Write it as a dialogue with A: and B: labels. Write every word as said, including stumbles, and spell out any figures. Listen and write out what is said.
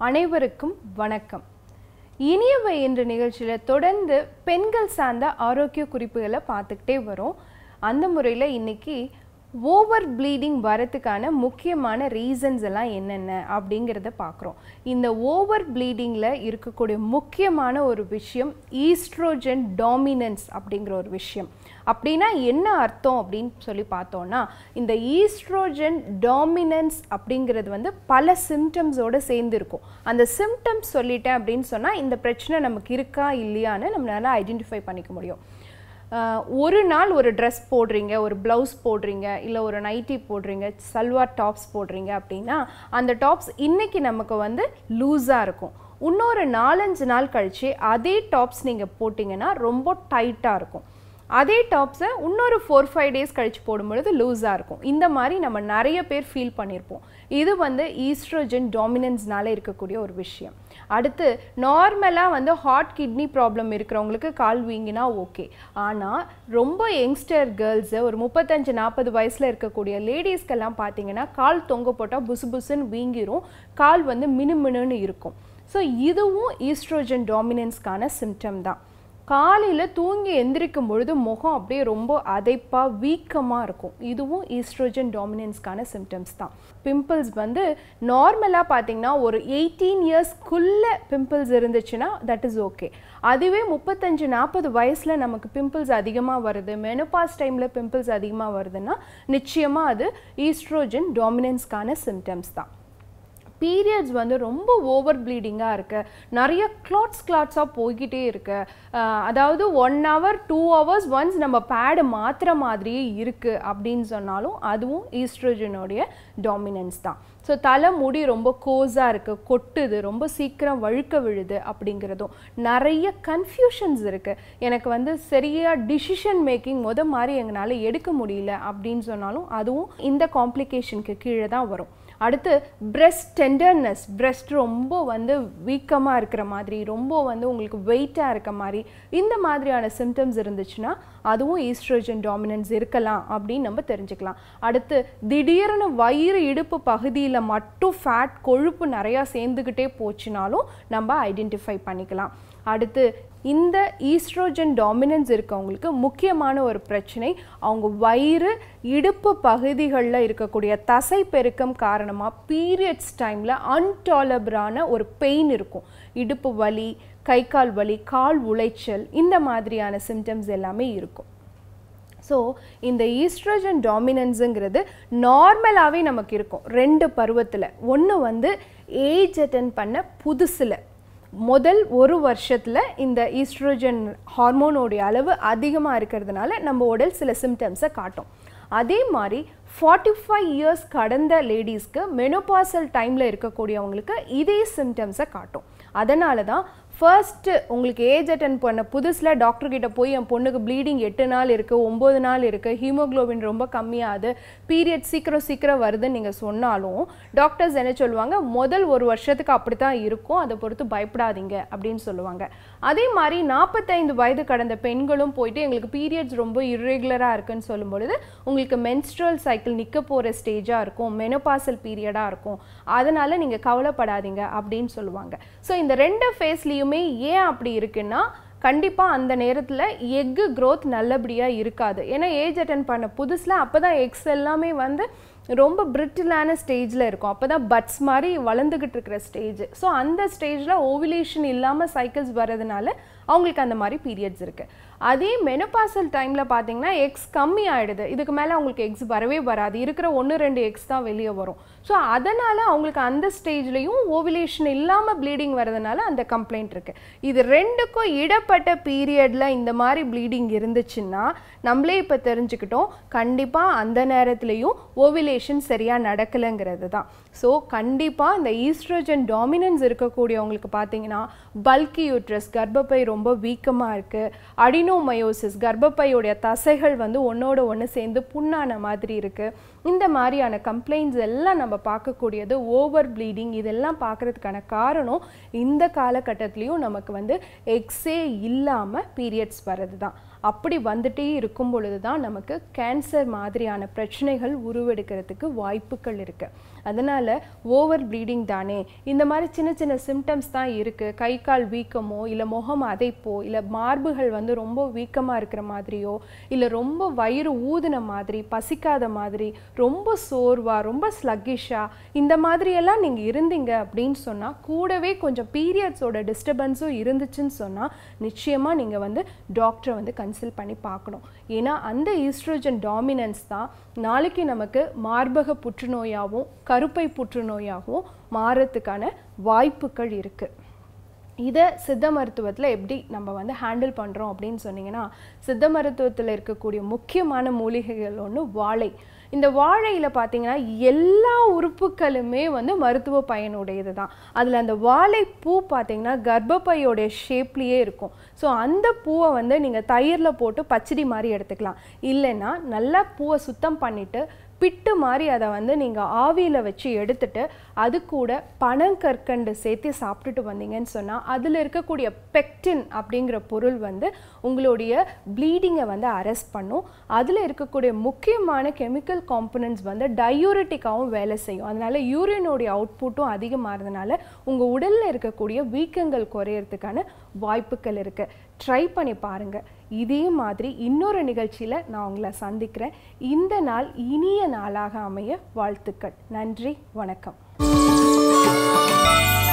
A: அனைவருக்கும் வணக்கம். இனியவை என்ற நிகழ்ச்சியில் தொடர்ந்து பெண்கள் சார்ந்த ஆரோக்கிய குறிப்புகளை பார்த்துக்கிட்டே வரோம். அந்த முறையில் இன்னைக்கு ஓவர் ப்ளீடிங் வரதுக்கான முக்கியமான ரீசன்ஸ் எல்லாம் என்னென்ன அப்படிங்கிறத பார்க்குறோம். இந்த ஓவர் ப்ளீடிங்கில் இருக்கக்கூடிய முக்கியமான ஒரு விஷயம் ஈஸ்ட்ரோஜன் டாமினன்ஸ் அப்படிங்கிற ஒரு விஷயம். அப்படின்னா என்ன அர்த்தம் அப்படின்னு சொல்லி பார்த்தோன்னா, இந்த ஈஸ்ட்ரோஜன் டாமினன்ஸ் அப்படிங்கிறது வந்து பல சிம்டம்ஸோடு சேர்ந்து இருக்கும். அந்த சிம்டம்ஸ் சொல்லிட்டேன் அப்படின்னு சொன்னால் இந்த பிரச்சனை நமக்கு இருக்கா இல்லையான்னு நம்மளால ஐடென்டிஃபை பண்ணிக்க முடியும். ஒரு நாள் ஒரு ட்ரெஸ் போடுறீங்க, ஒரு ப்ளவுஸ் போடுறீங்க, இல்லை ஒரு நைட்டி போடுறீங்க, சல்வார் டாப்ஸ் போடுறீங்க அப்படின்னா அந்த டாப்ஸ் இன்றைக்கி நமக்கு வந்து லூஸாக இருக்கும். இன்னொரு நாலஞ்சு நாள் கழித்து அதே டாப்ஸ் நீங்கள் போட்டிங்கன்னா ரொம்ப டைட்டாக இருக்கும். அதே டாப்ஸை இன்னொரு ஃபோர் ஃபைவ் டேஸ் கழித்து போடும்பொழுது லூஸாக இருக்கும். இந்த மாதிரி நம்ம நிறைய பேர் ஃபீல் பண்ணியிருப்போம். இது வந்து ஈஸ்ட்ரோஜன் டாமினன்ஸ்னால இருக்கக்கூடிய ஒரு விஷயம். அடுத்து நார்மலாக வந்து ஹார்ட் கிட்னி ப்ராப்ளம் இருக்கிறவங்களுக்கு கால் வீங்கினா ஓகே. ஆனால் ரொம்ப யங்ஸ்டர் கேர்ள்ஸு ஒரு முப்பத்தஞ்சு நாற்பது வயசில் இருக்கக்கூடிய லேடிஸ்க்கெல்லாம் பார்த்தீங்கன்னா கால் தொங்க போட்டால் புசு புசுன்னு வீங்கிரும், கால் வந்து மினுமினுன்னு இருக்கும். ஸோ இதுவும் ஈஸ்ட்ரோஜன் டாமினன்ஸ்க்கான சிம்டம் தான். காலையில் தூங்கி எந்திரிக்கும் பொழுது முகம் அப்படியே ரொம்ப அதைப்பாக வீக்கமாக இருக்கும். இதுவும் ஈஸ்ட்ரோஜன் டாமினன்ஸ்க்கான சிம்டம்ஸ் தான். பிம்பிள்ஸ் வந்து நார்மலாக பார்த்திங்கன்னா ஒரு எயிட்டீன் இயர்ஸ்க்குள்ளே பிம்பிள்ஸ் இருந்துச்சுன்னா தட் இஸ் ஓகே. அதுவே முப்பத்தஞ்சு நாற்பது வயசில் நமக்கு பிம்பிள்ஸ் அதிகமாக வருது, மெனோபாஸ் டைமில் பிம்பிள்ஸ் அதிகமாக வருதுன்னா நிச்சயமாக அது ஈஸ்ட்ரோஜன் டாமினன்ஸ்க்கான சிம்டம்ஸ் தான். பீரியட்ஸ் வந்து ரொம்ப ஓவர் ப்ளீடிங்காக இருக்குது, நிறைய கிளாட்ஸ் கிளாட்ஸாக போய்கிட்டே இருக்கு, அதாவது one hour two hours once நம்ம பேடு மாற்றுற மாதிரியே இருக்குது அப்படின்னு சொன்னாலும் அதுவும் ஈஸ்ட்ரோஜனுடைய டாமினன்ஸ் தான். ஸோ தலை முடி ரொம்ப கோஸாக இருக்குது, கொட்டுது, ரொம்ப சீக்கிரம் வழுக்க விழுது அப்படிங்கிறதும், நிறைய கன்ஃபியூஷன்ஸ் இருக்குது, எனக்கு வந்து சரியாக டிசிஷன் மேக்கிங் முத மாதிரி எங்களால் எடுக்க முடியல அப்படின்னு சொன்னாலும் அதுவும் இந்த காம்ப்ளிகேஷனுக்கு கீழே தான் வரும். அடுத்து பிரெஸ்ட் டெண்டர்னஸ், பிரெஸ்ட் ரொம்ப வந்து வீக்கமாக இருக்கிற மாதிரி, ரொம்ப வந்து உங்களுக்கு வெயிட்டாக இருக்க மாதிரி, இந்த மாதிரியான சிம்டம்ஸ் இருந்துச்சுன்னா அதுவும் ஈஸ்ட்ரோஜன் டாமினன்ஸ் இருக்கலாம் அப்படின்னு நம்ம தெரிஞ்சுக்கலாம். அடுத்து திடீர்னு வயிறு இடுப்பு பகுதியில் மட்டும் ஃபேட் கொழுப்பு நிறையா சேர்ந்துக்கிட்டே போச்சுனாலும் நம்ம ஐடென்டிஃபை பண்ணிக்கலாம். அடுத்து இந்த ஈஸ்ட்ரோஜன் டாமினன்ஸ் இருக்கவங்களுக்கு முக்கியமான ஒரு பிரச்சனை, அவங்க வயிறு இடுப்பு பகுதிகளில் இருக்கக்கூடிய தசை பெருக்கம் காரணமாக பீரியட்ஸ் டைமில் அன்டாலபிளான ஒரு பெயின் இருக்கும். இடுப்பு வலி, கை கால் வலி, கால் உளைச்சல், இந்த மாதிரியான சிம்டம்ஸ் எல்லாமே இருக்கும். ஸோ இந்த ஈஸ்ட்ரோஜன் டாமினன்ஸுங்கிறது நார்மலாகவே நமக்கு இருக்கும் ரெண்டு பருவத்தில். ஒன்று வந்து ஏஜ் அட்டன் பண்ண புதுசில் முதல் ஒரு வருஷத்தில் இந்த ஈஸ்ட்ரோஜன் ஹார்மோனோடைய அளவு அதிகமாக இருக்கிறதுனால நம்ம உடல் சில சிம்டம்ஸை காட்டும். அதே மாதிரி ஃபார்ட்டி ஃபைவ் இயர்ஸ் கடந்த லேடிஸ்க்கு மெனோபாசல் டைமில் இருக்கக்கூடியவங்களுக்கு இதே சிம்டம்ஸை காட்டும். அதனால தான் ஃபர்ஸ்ட்டு உங்களுக்கு ஏஜ் அட்டன் பண்ண புதுசில் டாக்டர்கிட்ட போய் என் பொண்ணுக்கு ப்ளீடிங் எட்டு நாள் இருக்குது, ஒம்பது நாள் இருக்குது, ஹீமோக்ளோபின் ரொம்ப கம்மியாகுது, பீரியட் சீக்கிரம் சீக்கிரம் வருதுன்னு நீங்கள் சொன்னாலும் டாக்டர்ஸ் என்ன சொல்லுவாங்க, முதல் ஒரு வருஷத்துக்கு அப்படி தான் இருக்கும், அதை பொறுத்து பயப்படாதீங்க அப்படின்னு சொல்லுவாங்க. அதே மாதிரி நாற்பத்தைந்து வயது கடந்த பெண்களும் போயிட்டு எங்களுக்கு பீரியட்ஸ் ரொம்ப இர்ரெகுலராக இருக்குன்னு சொல்லும் பொழுது உங்களுக்கு மென்ஸ்ட்ரல் சைக்கிள் நிற்க போகிற ஸ்டேஜாக இருக்கும், மெனோபாசல் பீரியடாக இருக்கும், அதனால் நீங்கள் கவலைப்படாதீங்க அப்படின்னு சொல்லுவாங்க. ஸோ இந்த ரெண்டு ஃபேஸ்லேயும் ஏன் அப்படி இருக்குன்னா, கண்டிப்பாக அந்த நேரத்தில் எக்கு க்ரோத் நல்லபடியாக இருக்காது. ஏன்னா ஏஜ் அட்டன் பண்ண புதுசில் அப்போ தான் எக்ஸ் எல்லாமே வந்து ரொம்ப பிரிட்டிலான ஸ்டேஜில் இருக்கும், அப்போ தான் பட்ஸ் மாதிரி வளர்ந்துக்கிட்டு இருக்கிற ஸ்டேஜ். ஸோ அந்த ஸ்டேஜில் ஓவிலேஷன் இல்லாமல் சைக்கிள்ஸ் வர்றதுனால அவங்களுக்கு அந்த மாதிரி பீரியட்ஸ் இருக்குது. அதே மெனோபாசல் டைமில் பார்த்தீங்கன்னா எக்ஸ் கம்மி ஆகிடுது, இதுக்கு மேலே அவங்களுக்கு எக்ஸ் வரவே வராது, இருக்கிற ஒன்று ரெண்டு எக்ஸ் தான் வெளியே வரும். ஸோ அதனால் அவங்களுக்கு அந்த ஸ்டேஜ்லேயும் ஓவிலேஷன் இல்லாமல் ப்ளீடிங் வரதுனால அந்த கம்ப்ளைண்ட் இருக்குது. இது ரெண்டுக்கும் இடப்பட்ட பீரியடில் இந்த மாதிரி ப்ளீடிங் இருந்துச்சுன்னா நம்மளே இப்போ தெரிஞ்சுக்கிட்டோம், கண்டிப்பாக அந்த நேரத்துலையும் ஓவிலேஷன் சரியாக நடக்கலைங்கிறது தான். ஸோ கண்டிப்பாக இந்த ஈஸ்ட்ரோஜன் டாமினன்ஸ் இருக்கக்கூடியவங்களுக்கு பார்த்தீங்கன்னா பல்கி யூட்ரஸ், கர்ப்பப்பை ரொம்ப வீக்கமாக இருக்குது, அடினோமயோசிஸ், கர்ப்பப்பையோடைய தசைகள் வந்து ஒன்றோட ஒன்று சேர்ந்து புண்ணான மாதிரி இருக்குது, இந்த மாதிரியான கம்ப்ளைண்ட்ஸ் எல்லாம் நம்ம பார்க்கக்கூடியது ஓவர் ப்ளீடிங். இதெல்லாம் பார்க்குறதுக்கான காரணம் இந்த காலகட்டத்திலையும் நமக்கு வந்து எக்ஸே இல்லாமல் பீரியட்ஸ் வர்றது தான். அப்படி வந்துட்டே இருக்கும் பொழுது தான் நமக்கு கேன்சர் மாதிரியான பிரச்சனைகள் உருவெடுக்கிறதுக்கு வாய்ப்புகள் இருக்குது. அதனால் ஓவர் ப்ளீடிங் தானே, இந்த மாதிரி சின்ன சின்ன சிம்டம்ஸ் தான் இருக்குது, கை கால் வீக்கமோ இல்லை முகம் அதைப்போ இல்லை மார்புகள் வந்து ரொம்ப வீக்கமாக இருக்கிற மாதிரியோ இல்லை ரொம்ப வயிறு ஊதின மாதிரி, பசிக்காத மாதிரி, ரொம்ப சோர்வாக, ரொம்ப ஸ்லக்கிஷாக, இந்த மாதிரியெல்லாம் நீங்கள் இருந்தீங்க அப்படின்னு சொன்னால், கூடவே கொஞ்சம் பீரியட்ஸோட டிஸ்டர்பன்ஸும் இருந்துச்சுன்னு சொன்னால் நிச்சயமாக நீங்கள் வந்து டாக்டரை வந்து கன்சல்ட் பண்ணி பார்க்கணும். ஏன்னா அந்த ஈஸ்ட்ரோஜன் டாமினன்ஸ் தான் நாளைக்கு நமக்கு மார்பக புற்றுநோயாகவும் கருப்பை புற்றுநோயாகவும் மாறத்துக்கான வாய்ப்புகள் இருக்குது. இதை சித்த மருத்துவத்தில் எப்படி நம்ம வந்து ஹேண்டில் பண்ணுறோம் அப்படின்னு சொன்னீங்கன்னா, சித்த மருத்துவத்தில் இருக்கக்கூடிய முக்கியமான மூலிகைகள் ஒன்று வாழை. இந்த வாழையில் பார்த்தீங்கன்னா எல்லா உறுப்புகளுமே வந்து மருத்துவ பயனுடையது தான். அதில் அந்த வாழைப்பூ பார்த்தீங்கன்னா கர்ப்பப்பையோடைய ஷேப்லேயே இருக்கும். ஸோ அந்த பூவை வந்து நீங்கள் தயிரில் போட்டு பச்சடி மாதிரி எடுத்துக்கலாம். இல்லைன்னா நல்லா பூவை சுத்தம் பண்ணிவிட்டு பிட்டு மாதிரி அதை வந்து நீங்கள் ஆவியில் வச்சு எடுத்துட்டு அது கூட பனங்கற்கண்டு சேர்த்து சாப்பிட்டுட்டு வந்தீங்கன்னு சொன்னால் அதில் இருக்கக்கூடிய பெக்டின் அப்படிங்கிற பொருள் வந்து உங்களுடைய ப்ளீடிங்கை வந்து அரெஸ்ட் பண்ணும். அதில் இருக்கக்கூடிய முக்கியமான கெமிக்கல் காம்பனன்ட்ஸ் வந்து டயூரிட்டிக்காகவும் வேலை செய்யும். அதனால் யூரினோடைய அவுட்புட்டும் அதிகமாகிறதுனால உங்கள் உடலில் இருக்கக்கூடிய வீக்கங்கள் குறையிறதுக்கான வாய்ப்புகள் இருக்குது. ட்ரை பண்ணி பாருங்கள். இதே மாதிரி இன்னொரு நிகழ்ச்சியில் நான் உங்களை சந்திக்கிறேன். இந்த நாள் இனிய நாளாக அமைய வாழ்த்துக்கள். நன்றி, வணக்கம்.